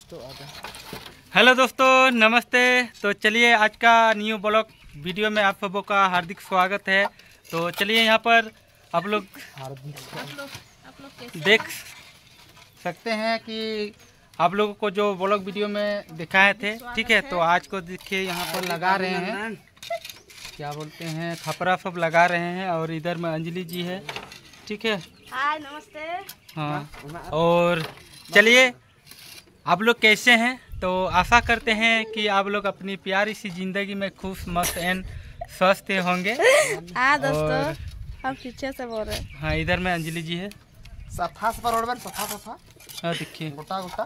Hello दोस्तों, नमस्ते। तो चलिए आज का न्यू ब्लॉग वीडियो में आप सबों का हार्दिक स्वागत है। तो चलिए यहाँ पर आप लोग देख सकते हैं कि आप लोगों को जो ब्लॉग वीडियो में दिखाए थे, ठीक है। तो आज को देखिए यहाँ पर लगा रहे हैं, क्या बोलते हैं, खपरा सब लगा रहे हैं। और इधर में अंजलि जी है, ठीक है। हाय, नमस्ते। हाँ, और चलिए आप लोग कैसे हैं। तो आशा करते हैं कि आप लोग अपनी प्यारी सी ज़िंदगी में खुश मस्त एंड स्वस्थ होंगे। हाँ दोस्तों, हम पीछे से बोल रहे हैं। हाँ, इधर में अंजलि जी है। सफा सफा रोड में सफा हाँ देखिए, गोटा गोटा।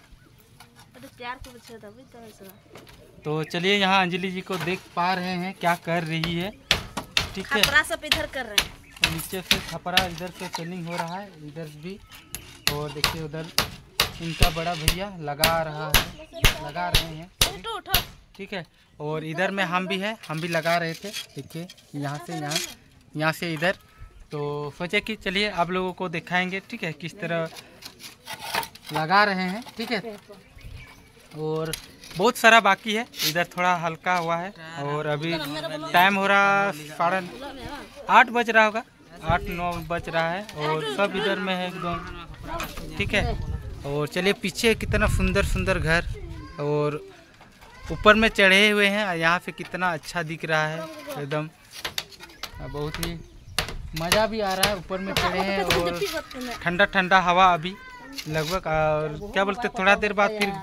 तो चलिए यहाँ अंजलि जी को देख पा रहे हैं क्या कर रही है, ठीक है। खपरा सब इधर कर रहे हैं। तो नीचे से खपरा इधर से सेलिंग हो रहा है, इधर भी। और देखिए उधर इनका बड़ा भैया लगा रहे हैं, ठीक है। और इधर में हम भी हैं, हम भी लगा रहे थे। देखिए यहाँ से इधर। तो सोचे कि चलिए आप लोगों को दिखाएंगे, ठीक है, किस तरह लगा रहे हैं, ठीक है। और बहुत सारा बाकी है, इधर थोड़ा हल्का हुआ है। और अभी टाइम हो रहा 8:30 बज रहा होगा, 8-9 बज रहा है। और सब इधर में है एकदम, ठीक है। और चलिए पीछे कितना सुंदर सुंदर घर और ऊपर में चढ़े हुए हैं। यहाँ से कितना अच्छा दिख रहा है एकदम, बहुत ही मज़ा भी आ रहा है। ऊपर में चढ़े हैं और ठंडा ठंडा हवा अभी लगभग। और क्या बोलते, थोड़ा देर बाद फिर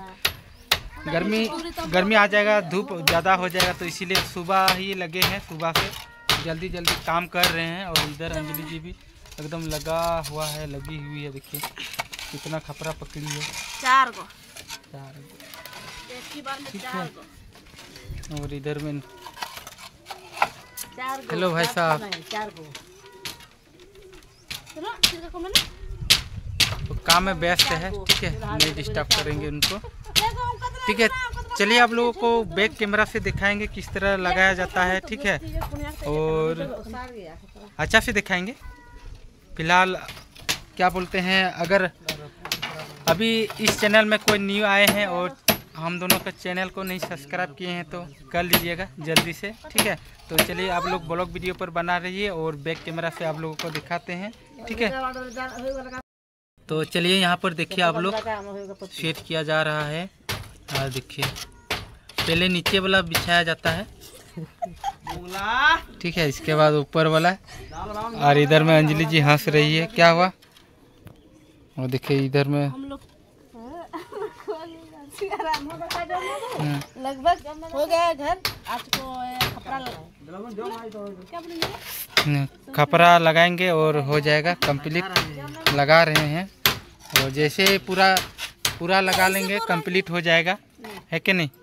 गर्मी आ जाएगा, धूप ज़्यादा हो जाएगा। तो इसीलिए सुबह ही लगे हैं, सुबह से जल्दी जल्दी काम कर रहे हैं। और इधर अंजलि जी भी एकदम लगी हुई है। देखिए कितना खपरा पकड़ी है, 4 गो एक ही बार में, ठीक 4 है। गो। और इधर में 4 गो। हेलो भाई साहब, 4 गो। तो काम में व्यस्त है, ठीक है, नहीं डिस्टर्ब करेंगे उनको, ठीक है। चलिए आप लोगों को बैक कैमरा से दिखाएंगे किस तरह लगाया जाता है, ठीक है। और अच्छा से दिखाएंगे। फिलहाल क्या बोलते हैं, अगर अभी इस चैनल में कोई न्यू आए हैं और हम दोनों का चैनल को नहीं सब्सक्राइब किए हैं तो कर लीजिएगा जल्दी से, ठीक है। तो चलिए आप लोग ब्लॉग वीडियो पर बना रहिए और बैक कैमरा से आप लोगों को दिखाते हैं, ठीक है। तो चलिए यहाँ पर देखिए आप लोग सेट किया जा रहा है। और देखिए पहले नीचे वाला बिछाया जाता है, ठीक है, इसके बाद ऊपर वाला। और इधर में अंजलि जी हंस रही है, क्या हुआ। और देखिए इधर में लगभग हो गया घर। आपको खपरा लगाएंगे और हो जाएगा कंप्लीट। लगा रहे हैं और जैसे पूरा लगा लेंगे कंप्लीट हो जाएगा, है कि नहीं।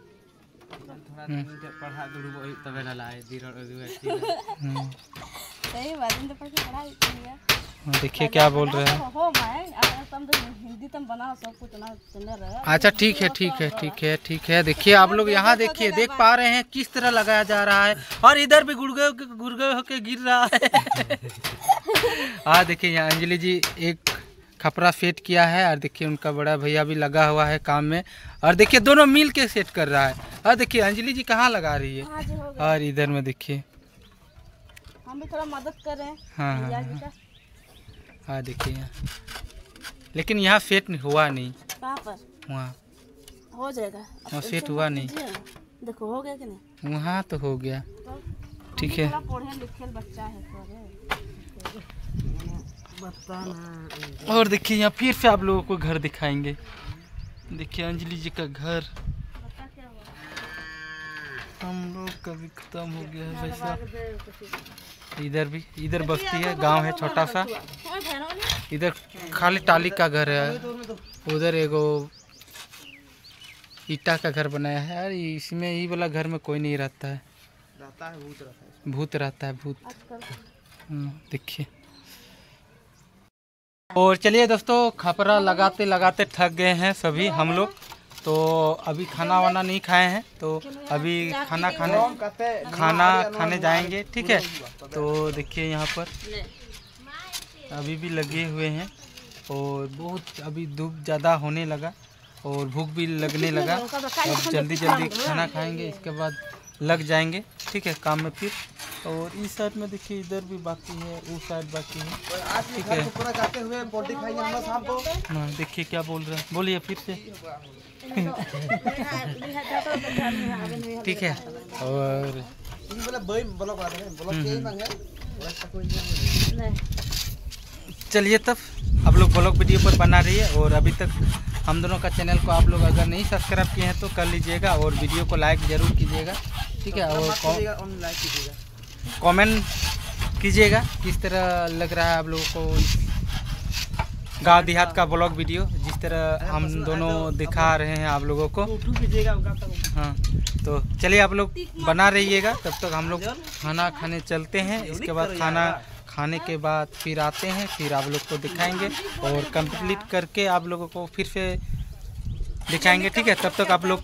देखिए क्या बोल रहे हैं। अच्छा ठीक है। देखिए आप लोग यहाँ देखिए, देख पा रहे हैं किस तरह लगाया जा रहा है। और इधर भी गुड़गे होके गिर रहा है। देखिए यहाँ अंजलि जी एक खपरा सेट किया है। और देखिए उनका बड़ा भैया भी लगा हुआ है काम में। और देखिए दोनों मिल के सेट कर रहा है। और देखिए अंजलि जी कहाँ लगा रही है। और इधर में देखिए हम भी थोड़ा मदद कर रहे हैं। हाँ देखिए यहाँ, लेकिन यहाँ सेट हुआ नहीं। कहाँ पर? वहाँ हो जाएगा। वहाँ सेट हुआ नहीं। देखो हो गया कि नहीं? वहाँ तो हो गया, ठीक है। बच्चा है। और देखिए यहाँ फिर से आप लोगों को घर दिखाएंगे। देखिए अंजलि जी का घर हम लोग का भी खत्म हो गया है वैसा। इधर बस्ती है, गांव है छोटा सा। इधर खाली टाली का घर है। उधर एगो ईटा का घर बनाया है। यार इसमें ये वाला घर में कोई नहीं रहता है, भूत रहता है, भूत। देखिए। और चलिए दोस्तों, खपरा लगाते लगाते थक गए हैं सभी हम लोग। तो अभी खाना वाना नहीं खाए हैं, तो अभी खाना खाने जाएंगे, ठीक है। तो देखिए यहाँ पर अभी भी लगे हुए हैं और बहुत अभी धूप ज़्यादा होने लगा। और भूख भी लगने लगा। अब जल्दी जल्दी खाना खाएंगे, इसके बाद लग जाएंगे, ठीक है, काम में फिर। और इस साइड में देखिए इधर भी बाकी है, उस साइड बाकी है, ठीक है। पूरा जाते हुए बोटी खाएंगे हम लोग शाम को। हाँ देखिए क्या बोल रहा है, बोलिए फिर से। ठीक है। और चलिए तब आप लोग ब्लॉग वीडियो पर बना रही है। और अभी तक हम दोनों का चैनल को आप लोग अगर नहीं सब्सक्राइब किए हैं तो कर लीजिएगा और वीडियो को लाइक ज़रूर कीजिएगा, ठीक है। और कमेंट कीजिएगा किस तरह लग रहा है आप लोगों को गांव देहात का ब्लॉग वीडियो, जिस तरह हम दोनों दिखा रहे हैं आप लोगों को। हाँ तो चलिए आप लोग बना रहिएगा, तब तक हम लोग खाना खाने चलते हैं। इसके बाद खाना खाने के बाद फिर आते हैं, फिर आप लोग को दिखाएंगे और कंप्लीट करके आप लोगों को फिर से दिखाएंगे, ठीक है। तब तक आप लोग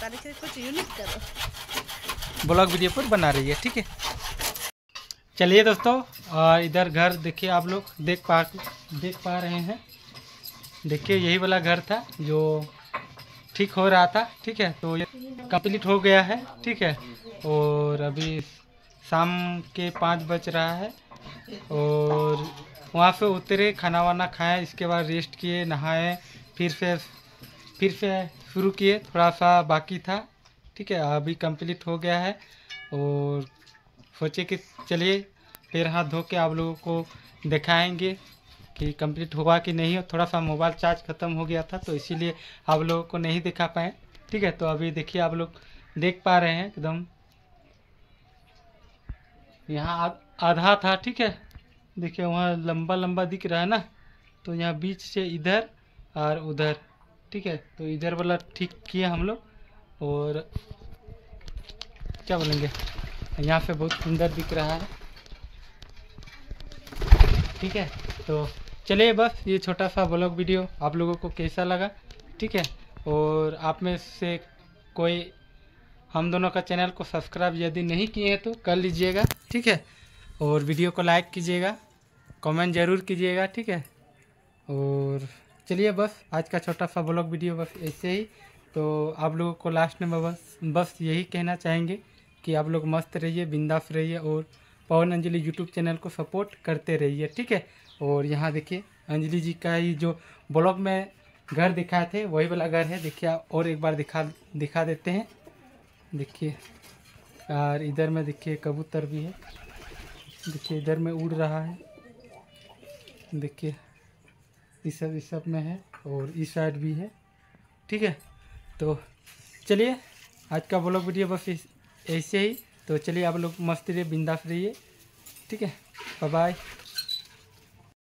ब्लॉग वीडियो पर बना रही है, ठीक है। चलिए दोस्तों, और इधर घर देखिए, आप लोग देख पा रहे हैं। देखिए यही वाला घर था जो ठीक हो रहा था, ठीक है। तो ये कंप्लीट हो गया है, ठीक है। और अभी शाम के 5 बज रहा है और वहाँ से उतरे, खाना वाना खाए, इसके बाद रेस्ट किए, नहाए, फिर से शुरू किए। थोड़ा सा बाकी था, ठीक है, अभी कंप्लीट हो गया है। और सोचे कि चलिए फिर हाथ धो के आप लोगों को दिखाएंगे कि कंप्लीट हुआ कि नहीं हो। थोड़ा सा मोबाइल चार्ज ख़त्म हो गया था तो इसीलिए आप लोगों को नहीं दिखा पाए, ठीक है। तो अभी देखिए आप लोग देख पा रहे हैं एकदम यहाँ आधा था, ठीक है। देखिए वहाँ लंबा लंबा दिख रहा है ना, तो यहाँ बीच से इधर और उधर, ठीक है। तो इधर वाला ठीक किए हम लोग। और क्या बोलेंगे, यहाँ से बहुत सुंदर दिख रहा है, ठीक है। तो चलिए बस ये छोटा सा ब्लॉग वीडियो आप लोगों को कैसा लगा, ठीक है। और आप में से कोई हम दोनों का चैनल को सब्सक्राइब यदि नहीं किए हैं तो कर लीजिएगा, ठीक है। और वीडियो को लाइक कीजिएगा, कमेंट ज़रूर कीजिएगा, ठीक है। और चलिए बस आज का छोटा सा ब्लॉग वीडियो बस ऐसे ही। तो आप लोगों को लास्ट में बस यही कहना चाहेंगे कि आप लोग मस्त रहिए, बिंदास रहिए और पवन अंजलि यूट्यूब चैनल को सपोर्ट करते रहिए, ठीक है। और यहाँ देखिए अंजलि जी का ही जो ब्लॉग में घर दिखाए थे वही वाला घर है, देखिए और एक बार दिखा देते हैं। देखिए और इधर में देखिए कबूतर भी है, देखिए इधर में उड़ रहा है, देखिए इस सब में है और इस साइड भी है, ठीक है। तो चलिए आज का ब्लॉग वीडियो बस ऐसे ही। तो चलिए आप लोग मस्त रहिए, बिंदास रहिए, ठीक है। Bye bye.